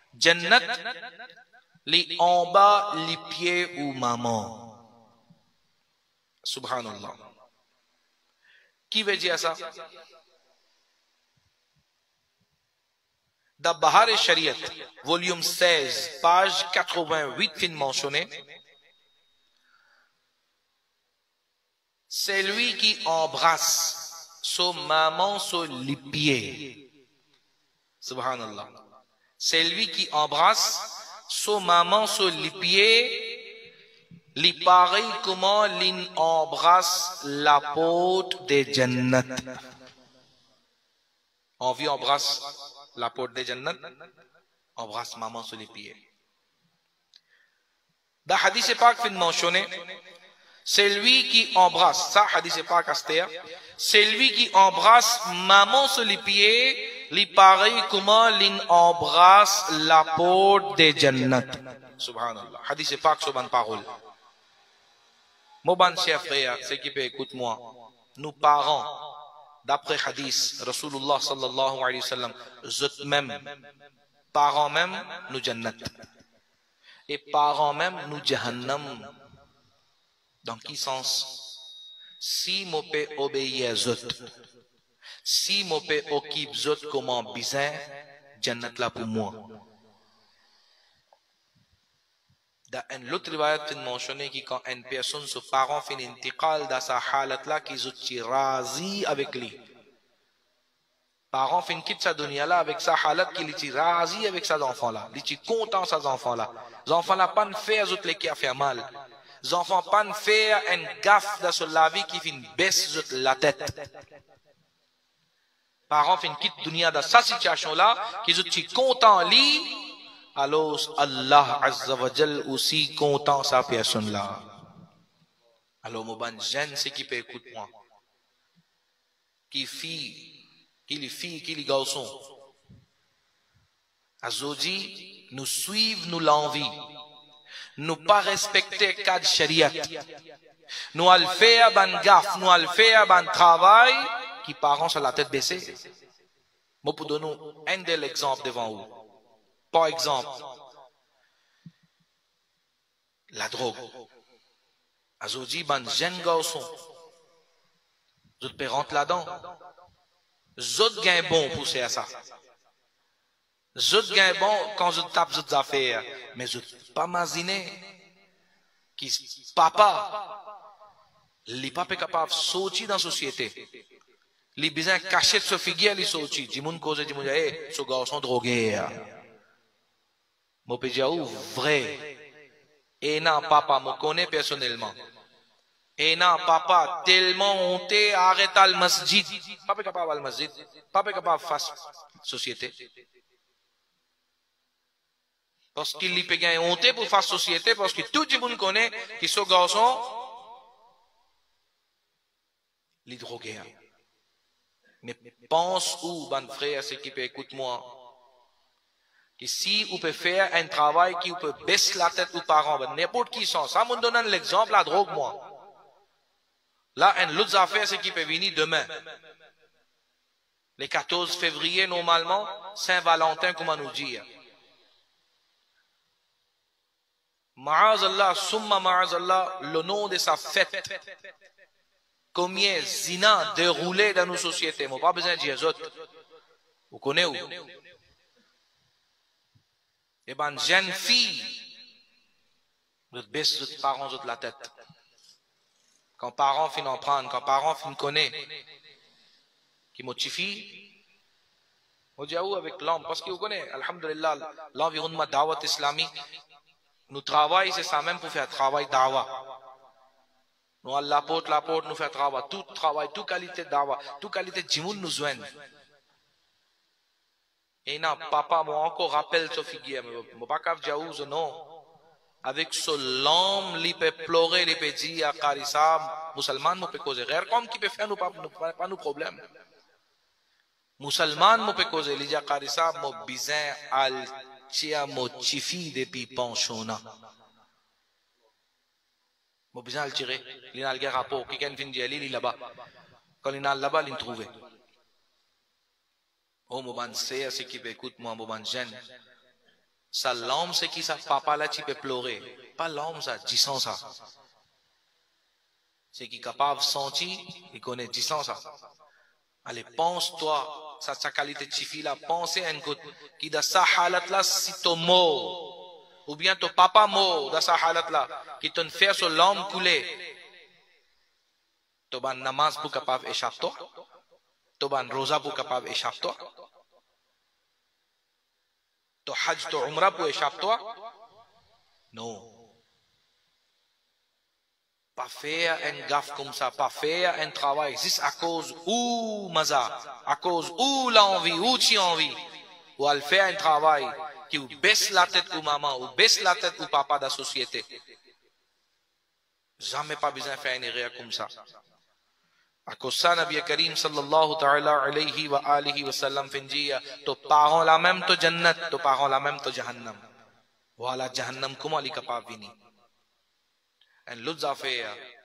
Jannat, les en bas, les pieds ou maman. Subhanallah. Qui veut dire ça? Dans Bahar Shariat, volume 16, page 88, fin mentionné. C'est lui qui embrasse son maman sur les pieds. Subhanallah. C'est lui qui embrasse son maman sur les pieds. Les pareil comment l'in embrasse la porte des Jannat. On vit embrasse la porte des Jannat, embrasse maman sur les pieds. Dans Hadith Pak fin mentionné, c'est lui qui embrasse, ça Hadith Pak astéa, c'est lui qui embrasse maman sur les pieds, li pareil comment l'in embrasse la porte des Jannat. Subhanallah. Hadith Pak sur bonne parole. Mon bon cher frère, ceux qui peut écoute-moi, nous parents, d'après hadith, Rasulullah sallallahu alayhi wa sallam, zot même, parents même, nous jannat. Et parents même, nous jahannam. Dans quel sens? Si mon père obéit à zot, si mon père occupe zot comment bizarre, jannat là pour moi. Dans une autre riwayat fin mentionné qui quand une personne se parent fin intiqal dans sa halat là qui est razi avec lui. Parent fin quitte sa dunya là avec sa halat qui est razi avec ses enfants là. Il est content ses enfants là. Les enfants là pas faire zot les qui a fait mal. Les enfants pas faire une gaffe dans la vie qui fin baisse zot la tête. Parent fin quitte dunya dans sa situation là qui est content lui. Alors Allah Azza wa Jal aussi content sa personne là. Alors mon bon jeune, c'est qui peut écouter moi. Qui les filles, qui les garçons. Azodi, nous suivons, nous l'envie. Nous pas respecter cadre shariat. Nous allons faire ban gaffe, nous allons faire ban travail qui parents sur la tête baissée. Moi pour donner un de l'exemple devant vous. Par exemple, la drogue. Azodi, ban jeune garçon. Zot pe rentre là-dedans. Zot gain bon pour faire ça. Zot gain bon quand je tape zot affaires. Mais zot pas mazine. Qui papa. Les papas capable de sortir dans la société. Les besoins cachés de ce figure, les sortir. Dis moun cause, dis moun, eh, ce garçon drogué. Mon pédia ou vrai. Et non, papa, me connaît personnellement. Et non, papa, tellement honté, arrête al masjid. Papa capable al masjid. Papa capable face société. Parce qu'il y peut honté pour faire société, parce que tout le monde connaît que ce garçon, les drogués. Mais pense où, bon frère, ce qui peut écoute-moi. Que si vous pouvez faire un travail qui vous peut baisser la tête aux parents, n'importe qui sont, ça me donne l'exemple, la drogue, moi. Là, une autre affaire, c'est qui peut venir demain. Le 14 février, normalement, Saint-Valentin, comment nous dire. Ma'azallah, summa ma'azallah, le nom de sa fête. Combien zina déroulé dans nos sociétés. Moi, pas besoin de dire autres. Vous connaissez où? Et ben, jeune fille, vous baissez votre parents de la tête. Quand parents finissent en prendre, quand parents finissent connaître, qui motivent, on dit où avec l'homme, parce que vous connaissez, alhamdulillah, l'environnement d'awat islamique, nous travaillons, c'est ça même pour faire travail d'awat. Nous allons la porte, nous faisons travail, tout travail, toute qualité d'awat, toute qualité de jimoun nous joignent. Et non, papa, moi encore rappelle ce figure, mais pas qu'à dire non. Avec ce l'homme, il peut pleurer, il peut dire à Karissa, musulman, nous peut causer. Rien comme qui peut faire, nous pas nos problèmes. Musulman, nous peut causer, il dit à Karissa, mon bizin, al tia, mon chifi depuis pensionnat. Mon bizin, al tiré, il a le rapport, qui vient dire, il est là-bas. Quand il est là-bas, il est trouvé. Oh, mon ban c'est qui écoute moi, mon ban jeune. Ça l'homme c'est qui ça papa là tu peux pleurer. Pas l'homme ça, disons ça. C'est qui est capable de sentir, il connaît disons ça. Allez, pense-toi, sa qualité de chifi là, pensez à une goutte, qui dans sa halat là, si ton mot, ou bien ton papa mot dans sa halat là, qui te fait sur l'homme coulé, tu ban namaz pour capable échapper toi, tu ban rosa pour capable échapper toi, tu hajj, tu umrah pour échapper toi, non. Pas faire un gaffe comme ça, pas faire un travail juste à cause ou maza, à cause ou l'envie, ou tu envie, ou à faire un travail qui ou baisse la tête ou maman, ou baisse la tête ou papa de la société. Jamais pas besoin de faire une erreur comme ça. À cause ça, Nabi Karim sallallahu ta'ala alayhi wa alihi wa sallam finjiya, to parents la même to jannat, to parents la même to jahannam. Voilà jahannam comment li capable vini. And l'autre affaire,